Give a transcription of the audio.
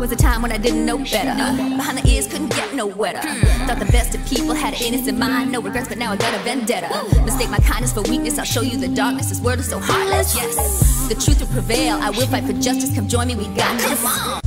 was a time when I didn't know better. Behind the ears couldn't get no wetter. Thought the best of people had an innocent mind, no regrets, but now I got a vendetta. Mistake my kindness for weakness, I'll show you the darkness. This world is so heartless. Yes, the truth will prevail. I will fight for justice. Come join me, we got this.